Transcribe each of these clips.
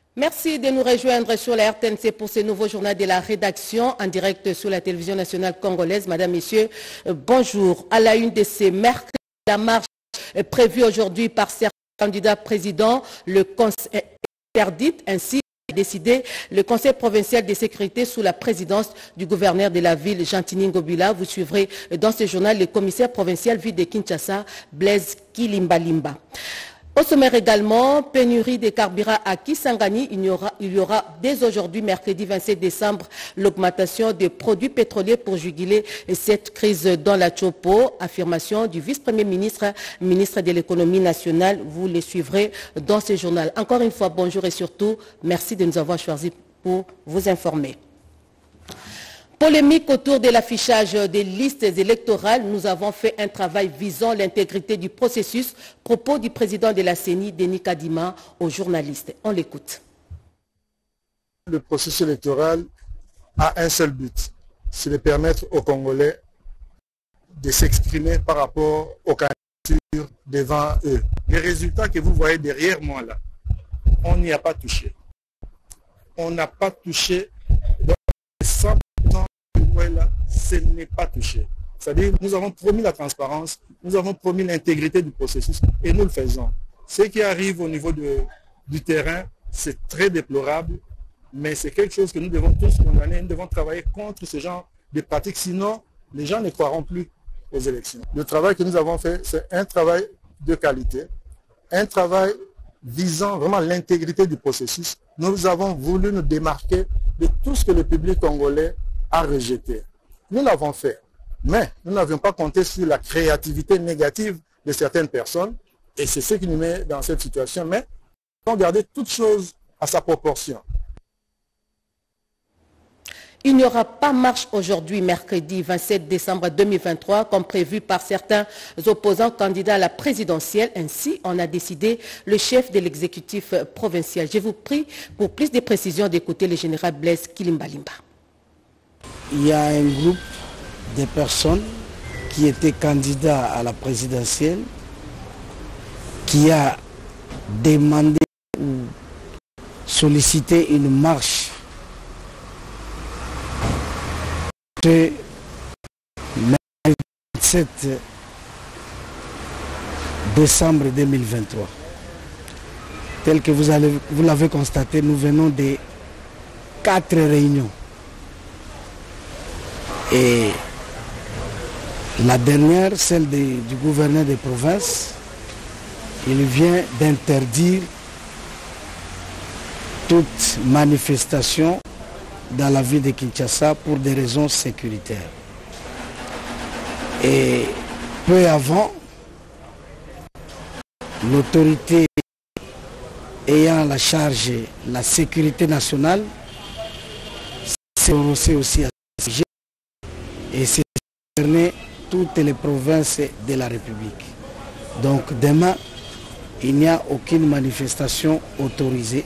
Merci de nous rejoindre sur la RTNC pour ce nouveau journal de la rédaction en direct sur la télévision nationale congolaise. Madame, Messieurs, bonjour. À la une de ces mercredis, la marche prévue aujourd'hui par certains candidats présidents, le conseil interdite ainsi décidé le Conseil provincial de sécurité sous la présidence du gouverneur de la ville, Gentini Ngobila. Vous suivrez dans ce journal le commissaire provincial ville de Kinshasa, Blaise Kilimbalimba. Au sommaire également, pénurie de carburant à Kisangani. Il y aura dès aujourd'hui, mercredi 27 décembre, l'augmentation des produits pétroliers pour juguler cette crise dans la Chopo. Affirmation du vice-premier ministre, ministre de l'économie nationale. Vous les suivrez dans ce journal. Encore une fois, bonjour et surtout, merci de nous avoir choisis pour vous informer. Polémique autour de l'affichage des listes électorales. Nous avons fait un travail visant l'intégrité du processus. Propos du président de la CENI, Denis Kadima, aux journalistes. On l'écoute. Le processus électoral a un seul but, c'est de permettre aux Congolais de s'exprimer par rapport aux candidatures devant eux. Les résultats que vous voyez derrière moi là, on n'y a pas touché. On n'a pas touché dans les 100%. Là, ce n'est pas touché. C'est-à-dire, nous avons promis la transparence, nous avons promis l'intégrité du processus et nous le faisons. Ce qui arrive au niveau du terrain, c'est très déplorable, mais c'est quelque chose que nous devons tous condamner. Nous devons travailler contre ce genre de pratiques, sinon les gens ne croiront plus aux élections. Le travail que nous avons fait, c'est un travail de qualité, un travail visant vraiment l'intégrité du processus. Nous avons voulu nous démarquer de tout ce que le public congolais a rejeté. Nous l'avons fait, mais nous n'avions pas compté sur la créativité négative de certaines personnes et c'est ce qui nous met dans cette situation, mais il faut garder toute chose à sa proportion. Il n'y aura pas marche aujourd'hui, mercredi 27 décembre 2023, comme prévu par certains opposants candidats à la présidentielle. Ainsi, on a décidé le chef de l'exécutif provincial. Je vous prie, pour plus de précisions, d'écouter le général Blaise Kilimbalimba. Il y a un groupe de personnes qui étaient candidats à la présidentielle qui a demandé ou sollicité une marche le 27 décembre 2023. Tel que vous l'avez constaté, nous venons de 4 réunions. Et la dernière, celle du gouverneur de province, il vient d'interdire toute manifestation dans la ville de Kinshasa pour des raisons sécuritaires. Et peu avant, l'autorité ayant la charge de la sécurité nationale s'est prononcée aussi à ce sujet. Et c'est concerné toutes les provinces de la République. Donc demain, il n'y a aucune manifestation autorisée.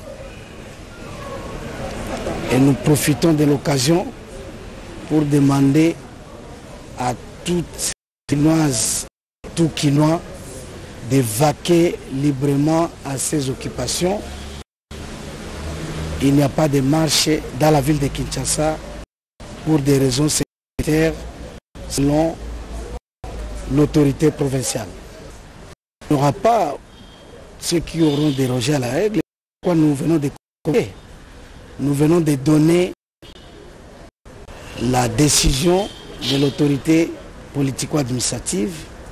Et nous profitons de l'occasion pour demander à toutes Quinoises, tout Quinois, de vaquer librement à ses occupations. Il n'y a pas de marche dans la ville de Kinshasa pour des raisons sécuritaires selon l'autorité provinciale. Il n'y aura pas ceux qui auront dérogé à la règle. Pourquoi nous venons de corriger? Nous venons de donner la décision de l'autorité politico-administrative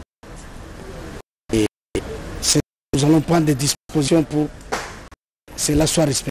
et nous allons prendre des dispositions pour que cela soit respecté.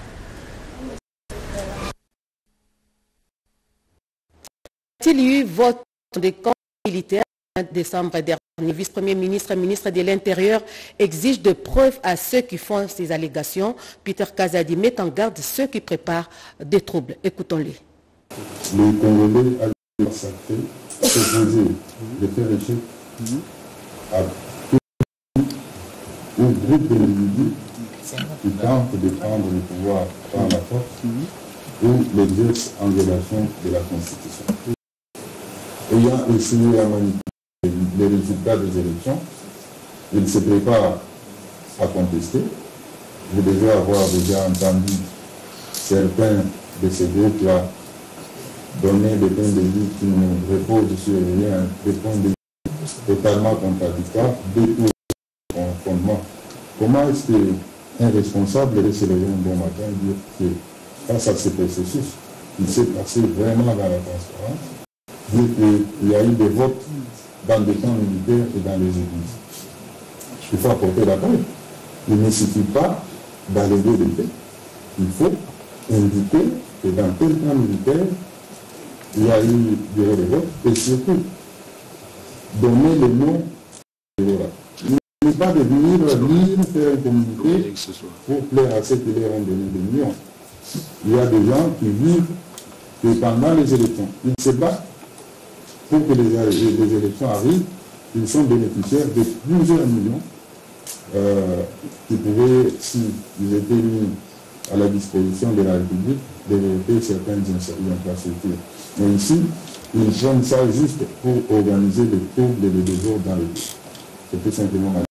Il y a eu vote des camps militaires en décembre dernier. Le vice-premier ministre, ministre de l'Intérieur, exige de preuves à ceux qui font ces allégations. Peter Kazadi met en garde ceux qui préparent des troubles. Écoutons-les. Les Congolais à leur sacré s'opposer de faire échec à tout un groupe d'individus qui tentent de prendre le pouvoir par la force ou l'exerce en violation de la Constitution. Ayant essayé à manipuler les résultats des élections, il se prépare à contester vous devez avoir déjà entendu certains de ces groupes-là donner des points de vue qui ne reposent sur rien, des points de vue totalement contradictoires, détournés de son fondement. Comment est-ce qu'un responsable de se lever un bon matin et dire que face à ce processus, il s'est passé vraiment dans la transparence, dire qu'il y a eu des votes dans des camps militaires et dans les églises. Il faut apporter la preuve. Il ne suffit pas d'alléguer des faits. Il faut indiquer que dans tel camp militaire, il y a eu des votes et surtout donner le nom de l'oral. Il n'est pas de venir lire, faire un communiqué pour plaire à ceux qui leur ont donné des millions. Il y a des gens qui vivent que pendant les élections, ils se battent pour que les élections arrivent. Ils sont bénéficiaires de plusieurs millions qui pourraient, s'ils étaient mis à la disposition de la République, développer certaines infrastructures. Mais ici, ils prennent ça juste pour organiser les troubles et les désordres dans le pays. C'est tout simplement malheureux.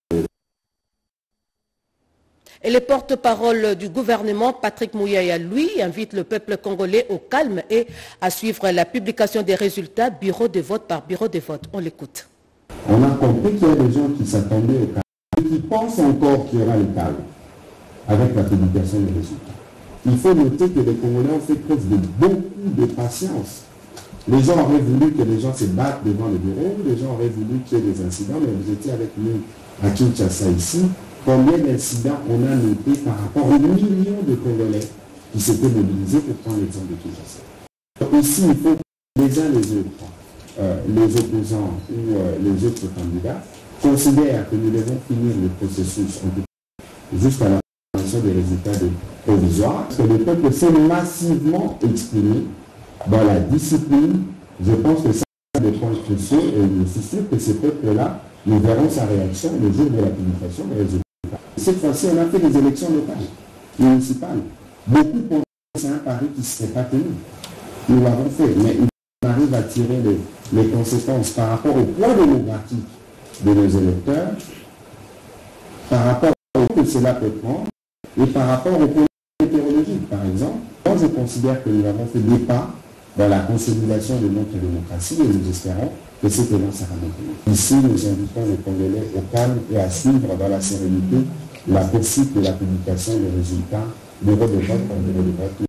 Et le porte-parole du gouvernement, Patrick Mouyaya, lui, invite le peuple congolais au calme et à suivre la publication des résultats bureau de vote par bureau de vote. On l'écoute. On a compris qu'il y a des gens qui s'attendaient au calme et qui pensent encore qu'il y aura le calme avec la publication des résultats. Il faut noter que les Congolais ont fait preuve de beaucoup de patience. Les gens auraient voulu que les gens se battent devant le bureau, les gens auraient voulu qu'il y ait des incidents, mais vous étiez avec nous à Kinshasa ici. Combien d'incidents on a noté par rapport aux millions de Congolais qui s'étaient mobilisés pour prendre l'exemple de Kinshasa. Ici, il faut que les uns les autres, les opposants ou les autres candidats, considèrent que nous devons finir le processus jusqu'à la présentation des résultats provisoires, que le peuple s'est massivement exprimé dans la discipline. Je pense que ça c'est des points cruciaux et je suis sûr que ces peuples-là, nous verrons sa réaction le jour de la publication des résultats. Cette fois-ci, on a fait des élections locales, municipales. Beaucoup pensaient que c'est un pari qui ne serait pas tenu. Nous l'avons fait, mais on arrive à tirer les conséquences par rapport au poids démographique de nos électeurs, par rapport au que cela peut prendre, et par rapport au point météorologique, par exemple. Moi, je considère que nous avons fait des pas dans la consolidation de notre démocratie et nous espérons que cet élan sera maintenu. Ici, nous invitons les Congolais au calme et à suivre dans la sérénité la poursuite de la publication des résultats bureau de vote par bureau de vote.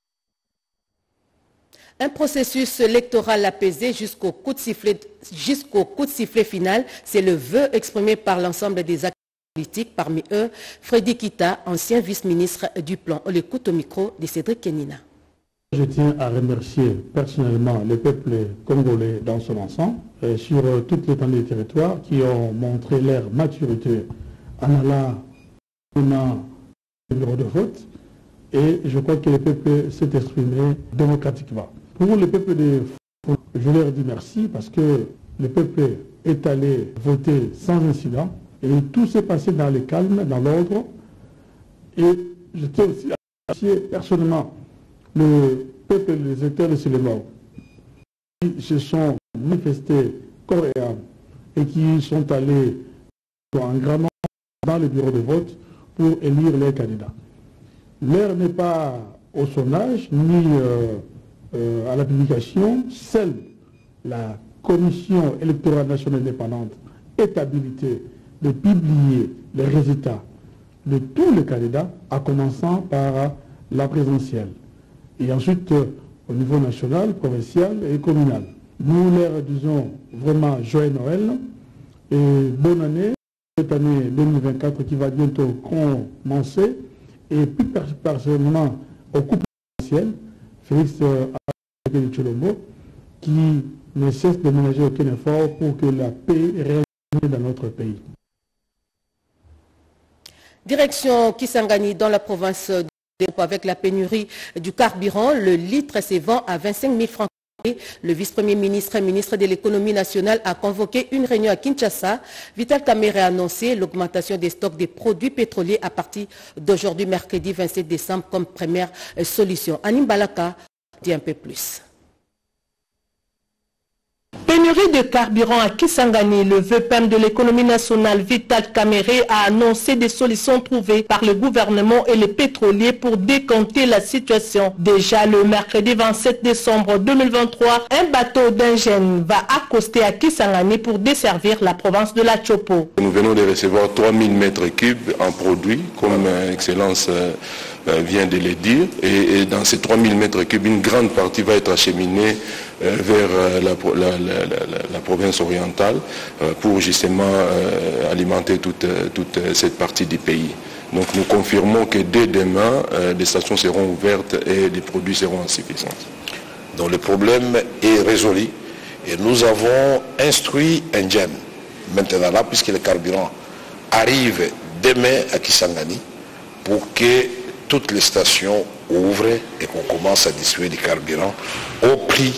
Un processus électoral apaisé jusqu'au coup de sifflet final, c'est le vœu exprimé par l'ensemble des acteurs politiques, parmi eux Freddy Kita, ancien vice-ministre du Plan. On l'écoute au micro de Cédric Kenina. Je tiens à remercier personnellement le peuple congolais dans son ensemble, sur toute l'étendue du territoire, qui ont montré leur maturité en allant dans le bureau de vote. Et je crois que le peuple s'est exprimé démocratiquement. Pour le peuple de France, je leur dis merci parce que le peuple est allé voter sans incident et tout s'est passé dans le calme, dans l'ordre. Et je tiens aussi à remercier personnellement le peuple des électeurs de Sélémao qui se sont manifestés corps et âme et qui sont allés en grand nombre dans le bureau de vote pour élire les candidats. L'heure n'est pas au sondage ni à la publication. Seule la Commission électorale nationale indépendante est habilitée de publier les résultats de tous les candidats, en commençant par la présidentielle. Et ensuite, au niveau national, provincial et communal. Nous leur disons vraiment joyeux Noël et bonne année, cette année 2024 qui va bientôt commencer, et plus personnellement au couple présidentiel, Félix Tshilombo, qui ne cesse de ménager aucun effort pour que la paix règne dans notre pays. Direction Kisangani dans la province de avec la pénurie du carburant, le litre se vend à 25 000 francs. Le vice-premier ministre et ministre de l'économie nationale a convoqué une réunion à Kinshasa. Vital Kamerhe a annoncé l'augmentation des stocks des produits pétroliers à partir d'aujourd'hui, mercredi 27 décembre, comme première solution. Anim Balaka dit un peu plus. Pénurie pénurie de carburant à Kisangani, le VPM de l'économie nationale Vital Kamere a annoncé des solutions trouvées par le gouvernement et les pétroliers pour décanter la situation. Déjà le mercredi 27 décembre 2023, un bateau d'Ingène va accoster à Kisangani pour desservir la province de la Chopo. Nous venons de recevoir 3000 mètres cubes en produits, comme Excellence vient de le dire, et dans ces 3000 mètres cubes, une grande partie va être acheminée vers la province orientale pour justement alimenter toute cette partie du pays. Donc nous confirmons que dès demain, les stations seront ouvertes et les produits seront en suffisance. Donc le problème est résolu et nous avons instruit Engen maintenant là, puisque le carburant arrive demain à Kisangani, pour que toutes les stations ouvrent et qu'on commence à distribuer du carburant au prix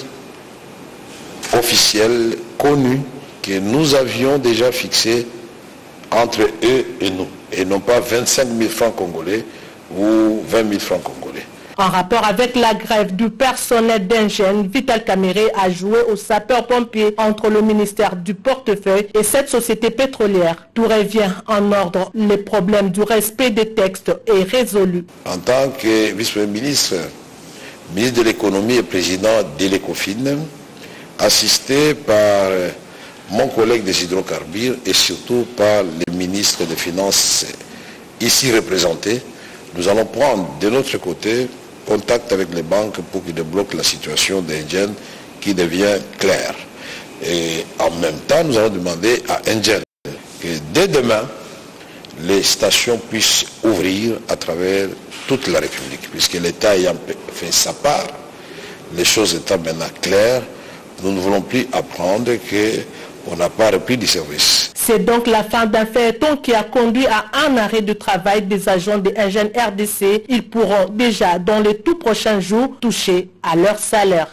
officiel connu que nous avions déjà fixé entre eux et nous, et non pas 25 000 francs congolais ou 20 000 francs congolais. En rapport avec la grève du personnel d'Ingène, Vital Kamere a joué aux sapeurs-pompiers entre le ministère du portefeuille et cette société pétrolière. Tout revient en ordre. Les problèmes du respect des textes est résolu. En tant que vice-premier ministre, ministre de l'économie et président de l'ECOFIN, assisté par mon collègue des hydrocarbures et surtout par le ministre des Finances ici représenté, nous allons prendre de notre côté contact avec les banques pour qu'ils débloquent la situation d'Engen qui devient claire. Et en même temps, nous allons demander à Engen que dès demain, les stations puissent ouvrir à travers toute la République, puisque l'État ayant fait sa part, les choses étant maintenant claires, nous ne voulons plus apprendre qu'on n'a pas repris du service. C'est donc la fin d'un feuilleton qui a conduit à un arrêt de travail des agents de Engen RDC. Ils pourront déjà, dans les tout prochains jours, toucher à leur salaire.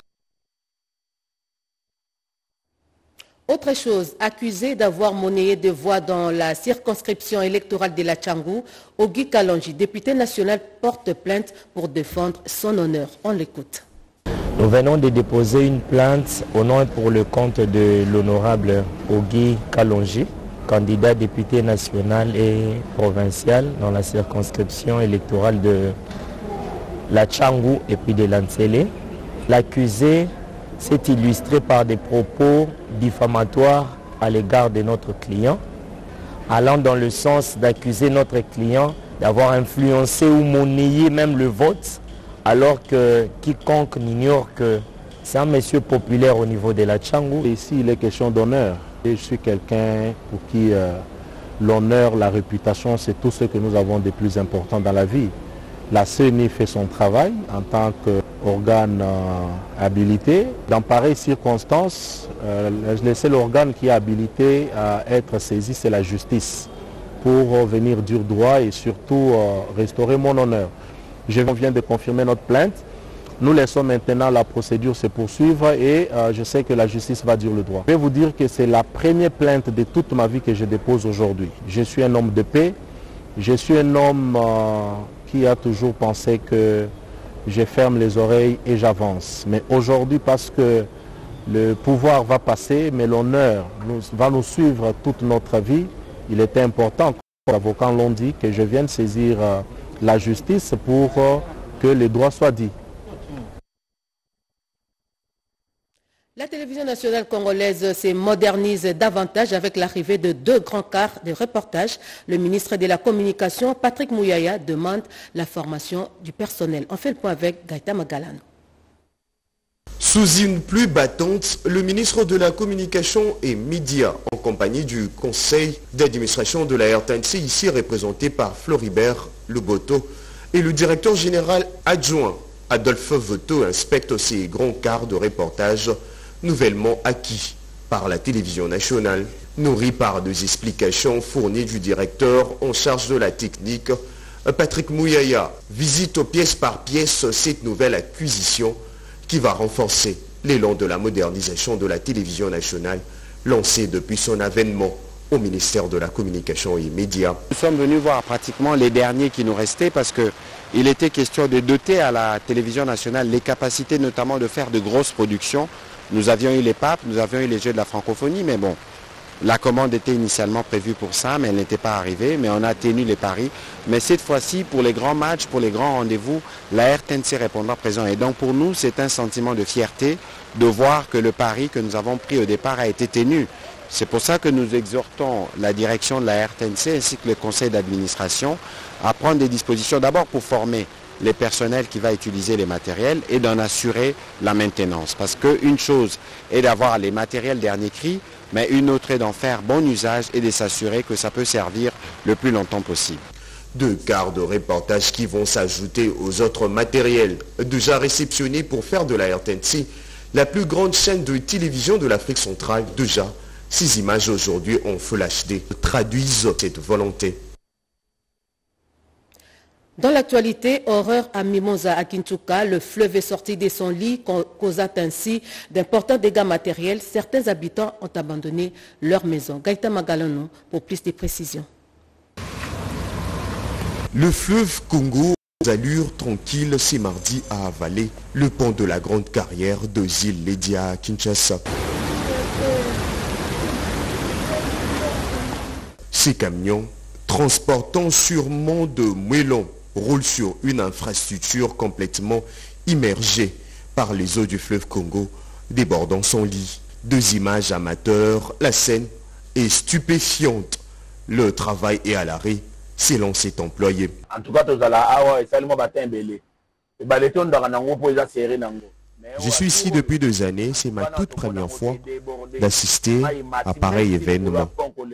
Autre chose, accusé d'avoir monnayé des voix dans la circonscription électorale de la Tchangou, Ogi Kalonji, député national, porte plainte pour défendre son honneur. On l'écoute. Nous venons de déposer une plainte au nom et pour le compte de l'honorable Ogi Kalonji, candidat député national et provincial dans la circonscription électorale de la Tchangou et puis de l'Ansele. L'accusé s'est illustré par des propos diffamatoires à l'égard de notre client, allant dans le sens d'accuser notre client d'avoir influencé ou monnayé même le vote, alors que quiconque n'ignore que c'est un monsieur populaire au niveau de la Tchangou. Ici, il est question d'honneur. Je suis quelqu'un pour qui l'honneur, la réputation, c'est tout ce que nous avons de plus important dans la vie. La CENI fait son travail en tant qu'organe habilité. Dans pareilles circonstances, le seul organe qui est habilité à être saisi, c'est la justice, pour venir dire droit et surtout restaurer mon honneur. Je viens de confirmer notre plainte. Nous laissons maintenant la procédure se poursuivre et je sais que la justice va dire le droit. Je vais vous dire que c'est la première plainte de toute ma vie que je dépose aujourd'hui. Je suis un homme de paix. Je suis un homme qui a toujours pensé que je ferme les oreilles et j'avance. Mais aujourd'hui, parce que le pouvoir va passer, mais l'honneur va nous suivre toute notre vie, il était important, comme les avocats l'ont dit, que je vienne saisir la justice pour que les droits soient dits. La télévision nationale congolaise se modernise davantage avec l'arrivée de 2 grands quarts de reportage. Le ministre de la Communication, Patrick Mouyaya, demande la formation du personnel. On fait le point avec Gaïta Magalano. Sous une pluie battante, le ministre de la Communication et Médias, en compagnie du conseil d'administration de la RTNC, ici représenté par Floribert Luboto, et le directeur général adjoint, Adolphe Voto, inspecte ces grands quarts de reportage nouvellement acquis par la télévision nationale, nourri par des explications fournies du directeur en charge de la technique, Patrick Mouyaya. Visite pièce par pièce cette nouvelle acquisition qui va renforcer l'élan de la modernisation de la télévision nationale lancée depuis son avènement au ministère de la Communication et Médias. Nous sommes venus voir pratiquement les derniers qui nous restaient parce qu'il était question de doter à la télévision nationale les capacités notamment de faire de grosses productions, Nous avions eu les papes, nous avions eu les Jeux de la francophonie, mais bon, la commande était initialement prévue pour ça, mais elle n'était pas arrivée, mais on a tenu les paris. Mais cette fois-ci, pour les grands matchs, pour les grands rendez-vous, la RTNC répondra présent. Et donc pour nous, c'est un sentiment de fierté de voir que le pari que nous avons pris au départ a été tenu. C'est pour ça que nous exhortons la direction de la RTNC ainsi que le conseil d'administration à prendre des dispositions d'abord pour former les personnels qui vont utiliser les matériels et d'en assurer la maintenance. Parce qu'une chose est d'avoir les matériels dernier cri, mais une autre est d'en faire bon usage et de s'assurer que ça peut servir le plus longtemps possible. 2 quarts de reportage qui vont s'ajouter aux autres matériels déjà réceptionnés pour faire de la RTNC la plus grande chaîne de télévision de l'Afrique centrale. Déjà, ces images aujourd'hui en Full HD traduisent cette volonté. Dans l'actualité, horreur à Mimosa, à Kintuka, le fleuve est sorti de son lit, causant ainsi d'importants dégâts matériels. Certains habitants ont abandonné leur maison. Gaïta Magalano pour plus de précisions. Le fleuve Congo, aux allures tranquilles, ce mardi a avalé le pont de la grande carrière de Zil Ledia à Kinshasa. Ces camions, transportant sûrement de moellons, roule sur une infrastructure complètement immergée par les eaux du fleuve Congo, débordant son lit. 2 images amateurs, la scène est stupéfiante. Le travail est à l'arrêt, selon cet employé. En tout cas, je suis ici depuis 2 années, c'est ma toute première fois d'assister à pareil événement.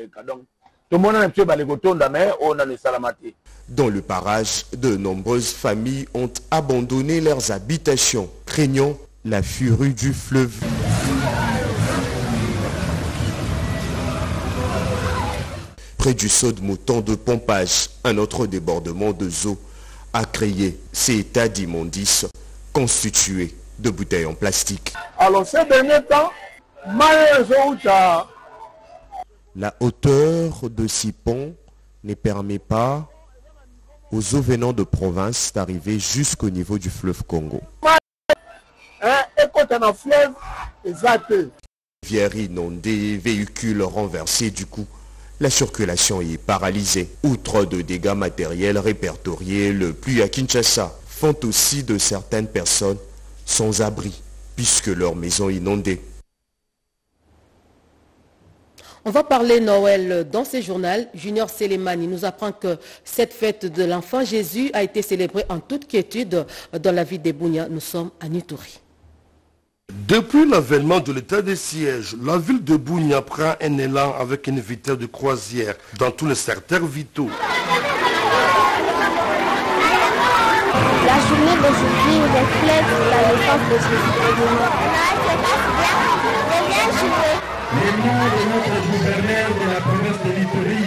Dans le barrage, de nombreuses familles ont abandonné leurs habitations, craignant la furie du fleuve. Près du saut de mouton de pompage, un autre débordement de eau a créé ces états d'immondices constitués de bouteilles en plastique. Alors ces derniers temps, la hauteur de ces ponts ne permet pas aux eaux venant de province d'arriver jusqu'au niveau du fleuve Congo. Rivière inondée, véhicules renversés, du coup, la circulation est paralysée. Outre de dégâts matériels répertoriés, le pluie à Kinshasa font aussi de certaines personnes sans abri, puisque leur maison est inondée. On va parler Noël dans ce journal. Junior Selemani nous apprend que cette fête de l'enfant Jésus a été célébrée en toute quiétude dans la ville de Bunia. Nous sommes à Nituri. Depuis l'avènement de l'état de siège, la ville de Bunia prend un élan avec une vitesse de croisière dans tous les secteurs vitaux. La journée d'aujourd'hui reflète la naissance de Jésus. Les noms de notre gouverneur de la province de Nituri.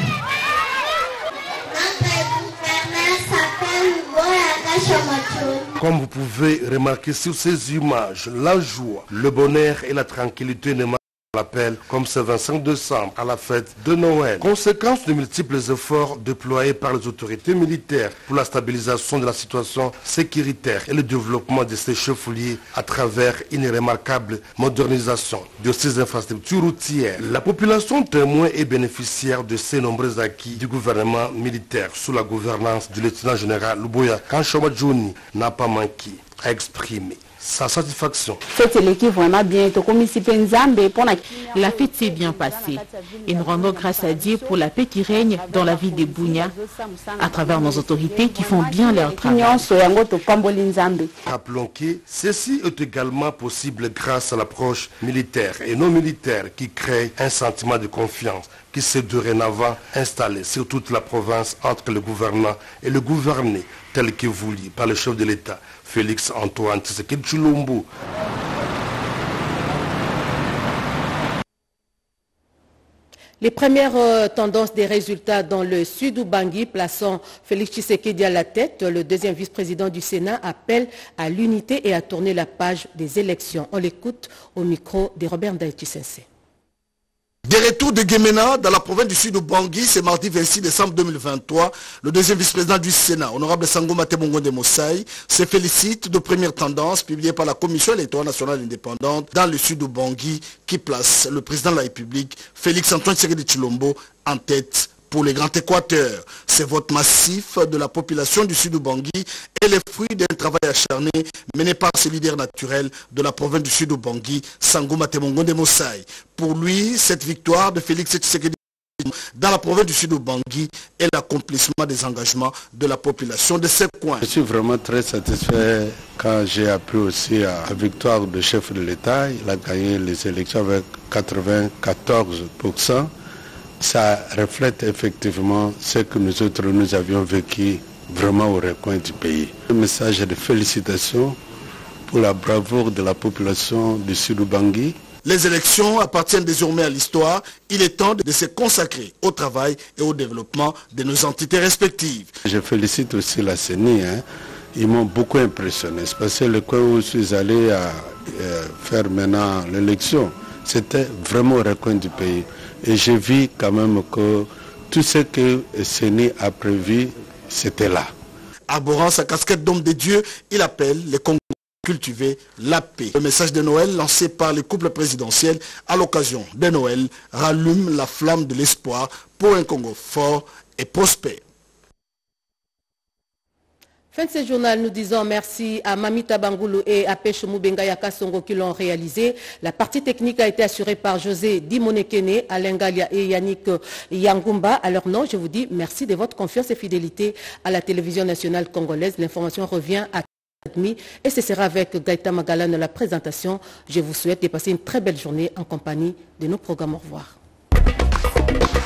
Notre gouverneur s'appelle Boya Gachamatun. Comme vous pouvez remarquer sur ces images, la joie, le bonheur et la tranquillité ne l'appel comme ce 25 décembre à la fête de Noël. Conséquence de multiples efforts déployés par les autorités militaires pour la stabilisation de la situation sécuritaire et le développement de ces chefs-lieux à travers une remarquable modernisation de ces infrastructures routières. La population témoin et bénéficiaire de ces nombreux acquis du gouvernement militaire sous la gouvernance du lieutenant général Luboya Kanshoma Jouni n'a pas manqué à exprimer sa satisfaction. La fête s'est bien passée et nous rendons grâce à Dieu pour la paix qui règne dans la ville de Bunia à travers nos autorités qui font bien leur travail. Rappelons que ceci est également possible grâce à l'approche militaire et non militaire qui crée un sentiment de confiance qui s'est dorénavant installé sur toute la province entre le gouvernant et le gouverné tel que voulu par le chef de l'État, Félix Antoine Tshisekedi Tshilombo. Les premières tendances des résultats dans le sud Ubangi, plaçant Félix Tshisekedi à la tête, le deuxième vice-président du Sénat appelle à l'unité et à tourner la page des élections. On l'écoute au micro de Robert Ndaïti Sensé. Des retours de Guémena dans la province du Sud Bangui, c'est mardi 26 décembre 2023. Le deuxième vice-président du Sénat, honorable Sangoma Tebongo de Moussaï, se félicite de premières tendances publiées par la Commission électorale nationale indépendante dans le Sud Bangui qui place le président de la République, Félix Antoine Tshisekedi Tshilombo, en tête pour les Grands Équateurs. Ces votes massifs de la population du Sud Bangui est le fruit d'un travail acharné mené par ce leader naturel de la province du Sud Bangui, Sangoma Tebongo de Moussaï. Pour lui, cette victoire de Félix Tshisekedi dans la province du Sud Bangui est l'accomplissement des engagements de la population de ce coin. Je suis vraiment très satisfait quand j'ai appris aussi la victoire du chef de l'État. Il a gagné les élections avec 94%. Ça reflète effectivement ce que nous autres nous avions vécu vraiment au recoin du pays. Un message de félicitations pour la bravoure de la population du Sud Bangui. Les élections appartiennent désormais à l'histoire. Il est temps de se consacrer au travail et au développement de nos entités respectives. Je félicite aussi la CENI. Ils m'ont beaucoup impressionné. C'est parce que le coin où je suis allé à faire maintenant l'élection, c'était vraiment au recoin du pays. Et j'ai vu quand même que tout ce que CENI a prévu, c'était là. Arborant sa casquette d'homme de Dieu, il appelle les Congolais à cultiver la paix. Le message de Noël lancé par le couple présidentiel à l'occasion de Noël rallume la flamme de l'espoir pour un Congo fort et prospère. Fin de ce journal, nous disons merci à Mamita Bangoulou et à Pêche Moubenga Yakasongo qui l'ont réalisé. La partie technique a été assurée par José Dimonekene, Alain Galia et Yannick Yangumba. À leur nom, je vous dis merci de votre confiance et fidélité à la télévision nationale congolaise. L'information revient à 4h30 et ce sera avec Gaïta Magala dans la présentation. Je vous souhaite de passer une très belle journée en compagnie de nos programmes. Au revoir.